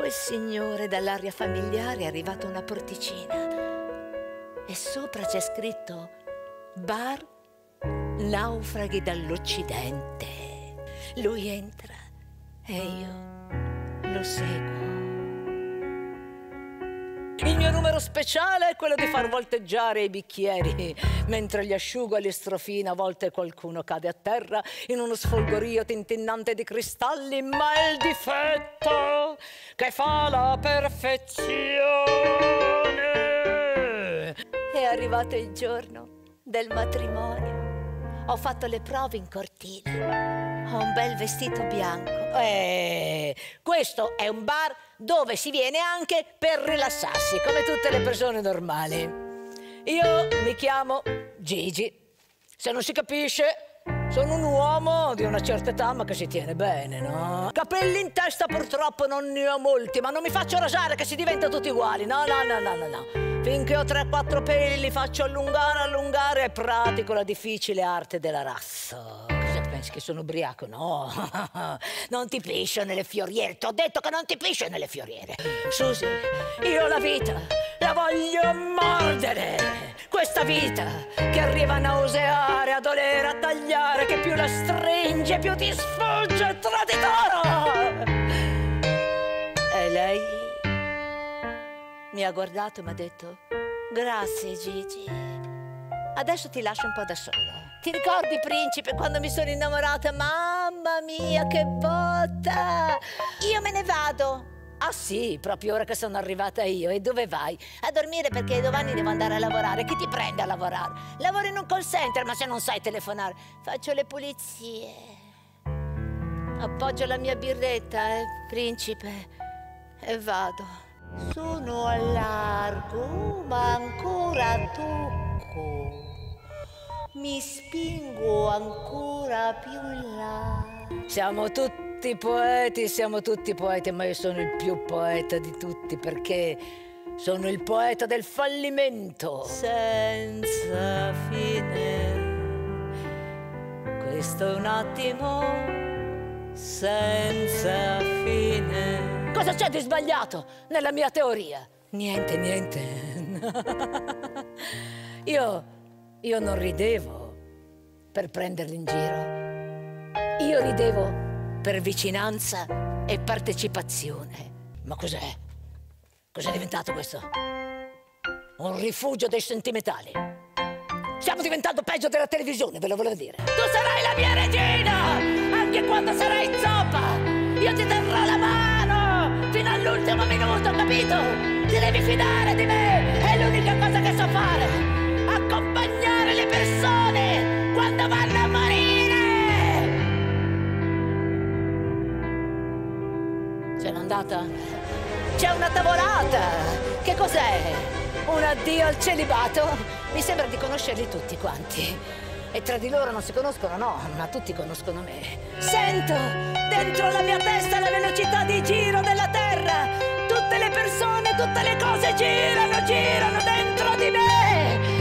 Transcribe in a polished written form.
quel signore dall'aria familiare è arrivato a una porticina e sopra c'è scritto Bar Naufraghi dall'Occidente. Lui entra e io lo seguo. Il mio numero speciale è quello di far volteggiare i bicchieri mentre li asciugo e li strofino. A volte qualcuno cade a terra in uno sfolgorio tintinnante di cristalli, ma è il difetto che fa la perfezione. È arrivato il giorno del matrimonio. Ho fatto le prove in cortile. Ho un bel vestito bianco. Questo è un bar dove si viene anche per rilassarsi, come tutte le persone normali. Io mi chiamo Gigi. Se non si capisce, sono un uomo di una certa età, ma che si tiene bene, no? Capelli in testa purtroppo non ne ho molti, ma non mi faccio rasare che si diventa tutti uguali. No. Finché ho 3-4 peli li faccio allungare e pratico la difficile arte dell'arasso. Pensi che sono ubriaco? No, non ti piscio nelle fioriere. Ti ho detto che non ti piscio nelle fioriere. Susi, io la vita la voglio mordere. Questa vita che arriva a nauseare, a dolere, a tagliare, che più la stringe, più ti sfugge, traditore. E lei mi ha guardato e mi ha detto: grazie Gigi, adesso ti lascio un po' da solo. Ti ricordi, principe, quando mi sono innamorata? Mamma mia, che botta! Io me ne vado. Ah sì, proprio ora che sono arrivata io. E dove vai? A dormire, perché domani devo andare a lavorare. Chi ti prende a lavorare? Lavoro in un call center, ma se non sai telefonare. Faccio le pulizie. Appoggio la mia birretta, principe, e vado. Sono a largo, ma ancora tocco. Mi spingo ancora più in là. Siamo tutti poeti, ma io sono il più poeta di tutti, perché sono il poeta del fallimento senza fine. Questo è un attimo senza fine. Cosa c'è di sbagliato nella mia teoria? Niente. Io non ridevo per prenderli in giro. Io ridevo per vicinanza e partecipazione. Ma cos'è? Cos'è diventato questo? Un rifugio dei sentimentali. Stiamo diventando peggio della televisione, ve lo volevo dire. Tu sarai la mia regina, anche quando sarai zoppa. Io ti terrò la mano fino all'ultimo minuto, capito? Ti devi fidare di me, è l'unica cosa che so fare. Accompagnare le persone quando vanno a morire. Se n'è andata? C'è una tavolata. Che cos'è? Un addio al celibato? Mi sembra di conoscerli tutti quanti. E tra di loro non si conoscono, no, ma tutti conoscono me. Sento dentro la mia testa la velocità di giro della terra. Tutte le persone, tutte le cose girano dentro di me.